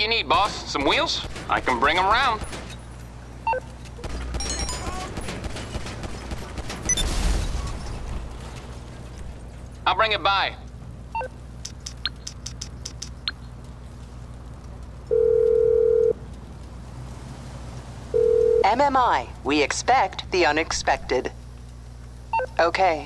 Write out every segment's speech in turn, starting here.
you need, boss? Some wheels? I can bring them round. I'll bring it by. MMI, we expect the unexpected. Okay.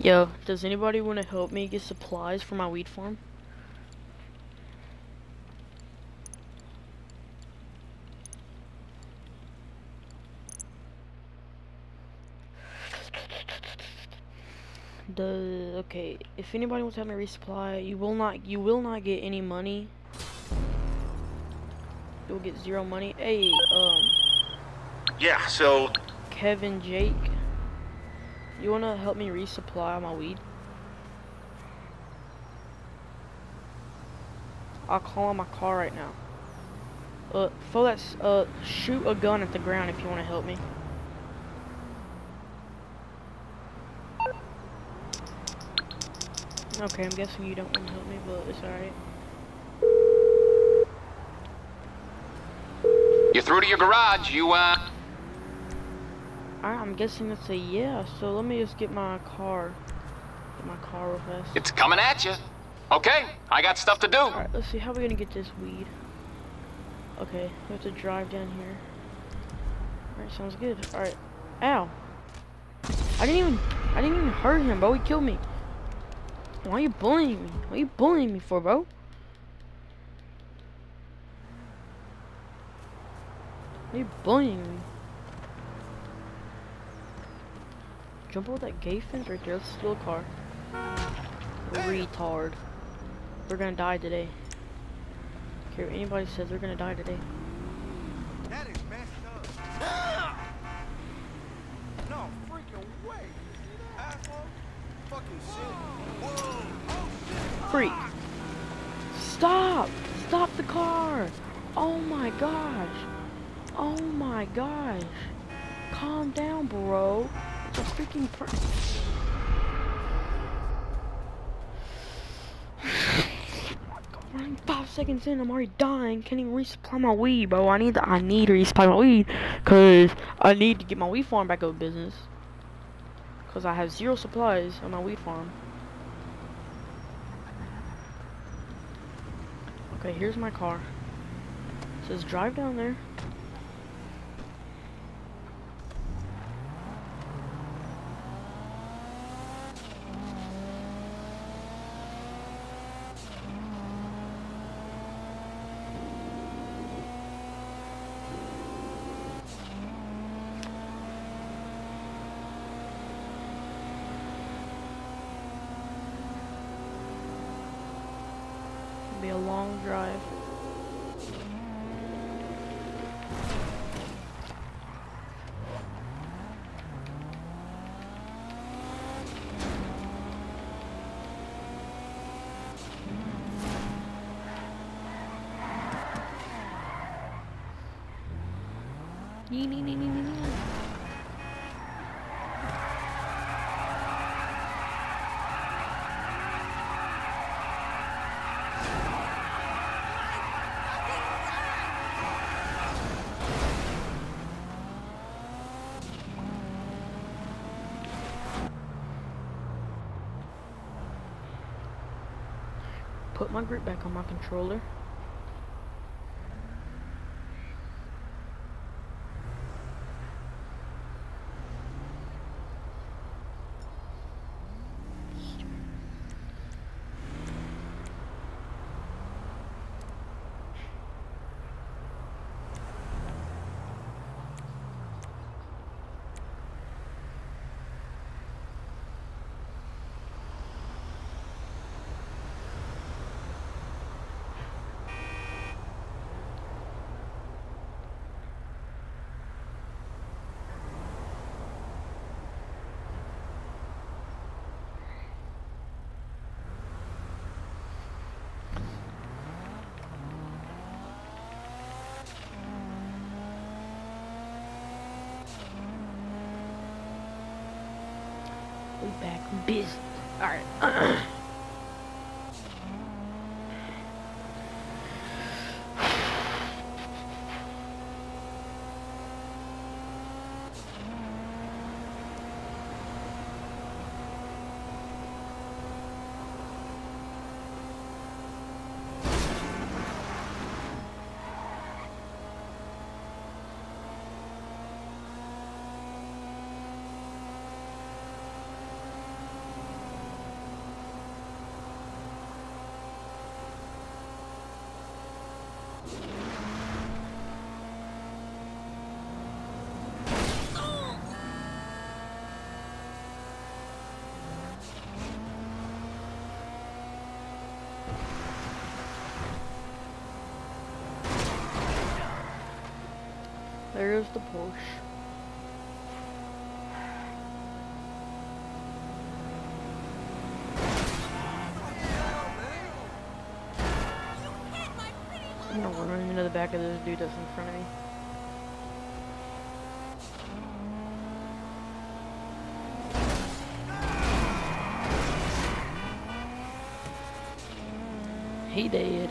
Yo, does anybody want to help me get supplies for my weed farm? Okay, if anybody wants to help me resupply, you will not get any money. You'll get 0 money. Hey, Yeah, so Kevin, Jake, you wanna help me resupply my weed? I'll call on my car right now. Shoot a gun at the ground if you wanna help me. Okay, I'm guessing you don't want to help me, but it's alright. You're through to your garage. I'm guessing that's a yeah, so let me just get my car. Get my car real fast. It's coming at you. Okay, I got stuff to do. Alright, let's see how we're gonna get this weed. Okay, we have to drive down here. Alright, sounds good. Alright. Ow. I didn't even hurt him, bro. He killed me. Why are you bullying me? What are you bullying me for, bro? Why are you bullying me? Jump over that gate fence right there. Let's steal a car. Retard. We're gonna die today. I don't care what anybody says, they're gonna die today. That is messed up. No freaking way. Asshole. Fucking shit. Whoa. Oh shit. Freak. Stop! Stop the car! Oh my gosh! Oh my gosh! Calm down, bro. It's a freaking running 5 seconds in, I'm already dying. Can't even resupply my weed, bro. I need to resupply my weed, cause I need to get my weed farm back up business. Cause I have 0 supplies on my weed farm. Okay, here's my car. It says drive down there. It'll be a long drive. Put my grip back on my controller. We back in business. Alright. There's the Porsche. I'm gonna run into the back of this dude that's in front of me. He dead.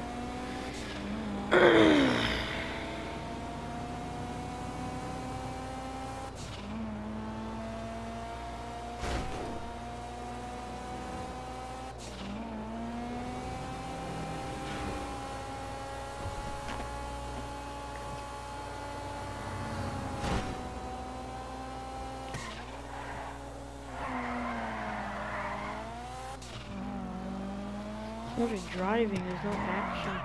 So much driving, there's no action.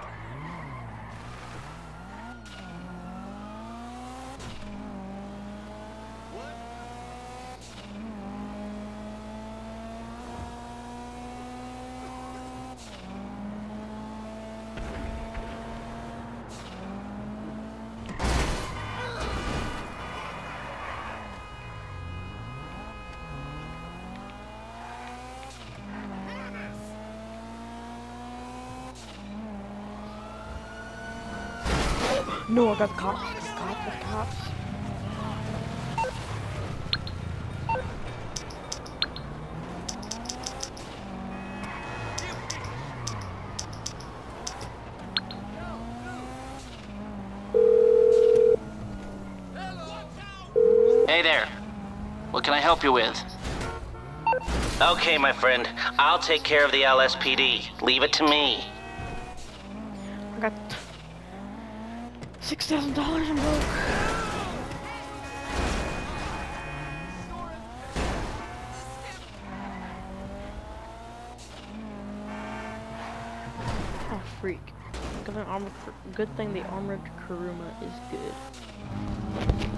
No, I got the cops. The cops. Hey there. What can I help you with? Okay, my friend. I'll take care of the LSPD. Leave it to me. I got $6,000. I'm broke. Oh freak! Good thing the armored Kuruma is good.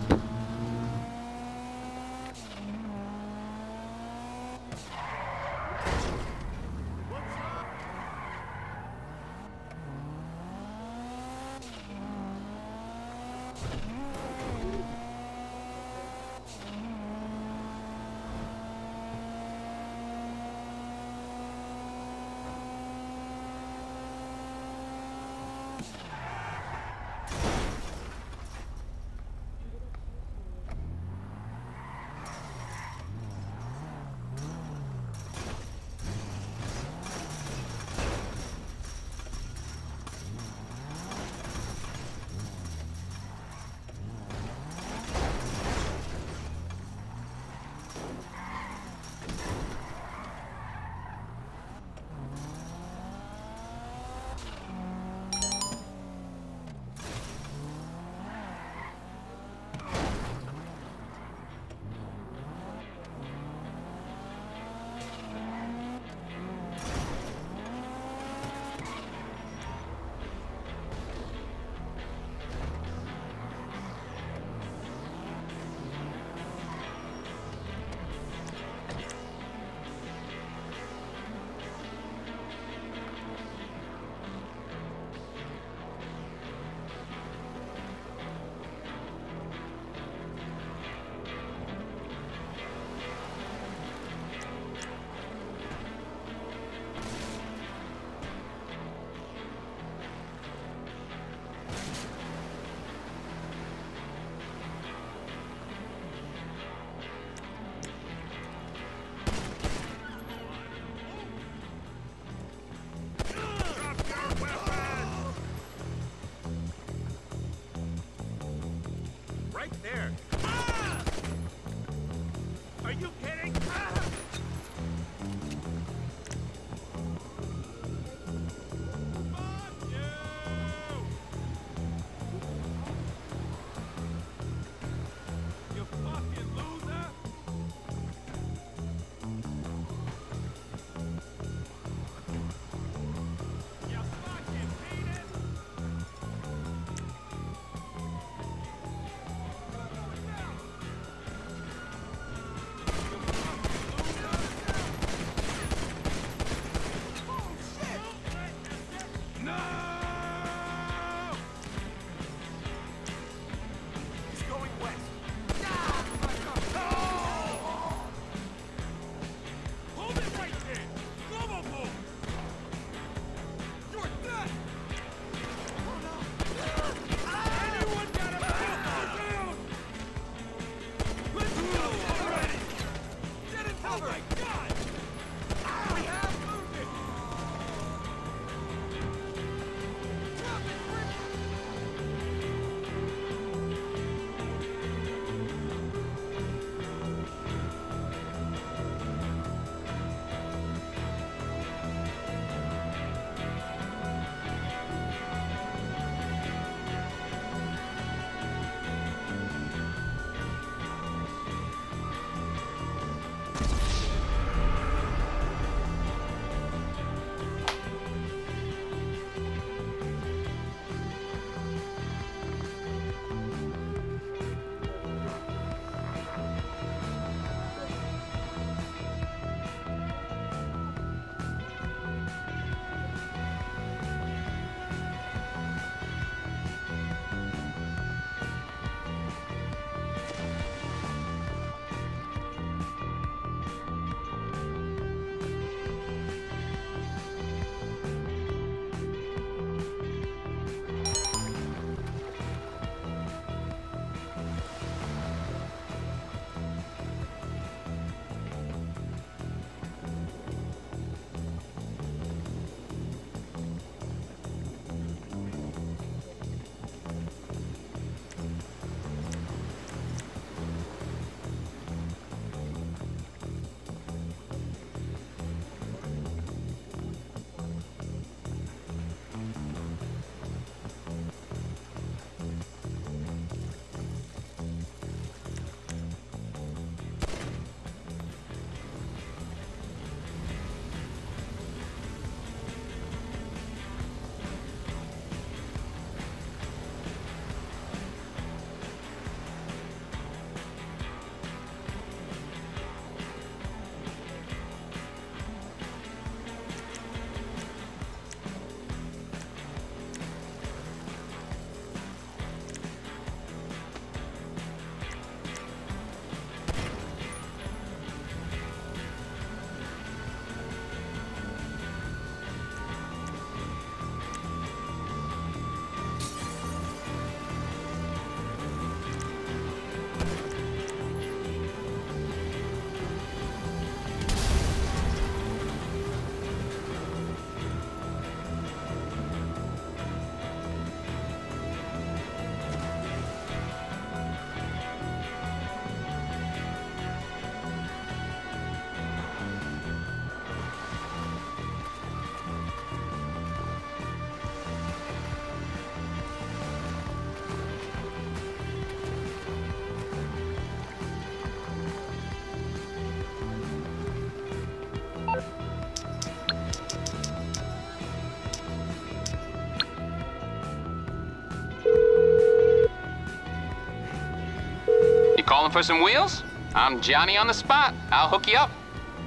Calling for some wheels? I'm Johnny on the spot. I'll hook you up.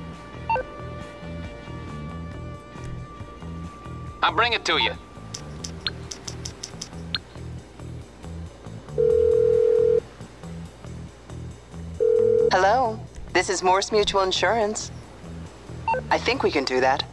I'll bring it to you. Hello, this is Morse Mutual Insurance. I think we can do that.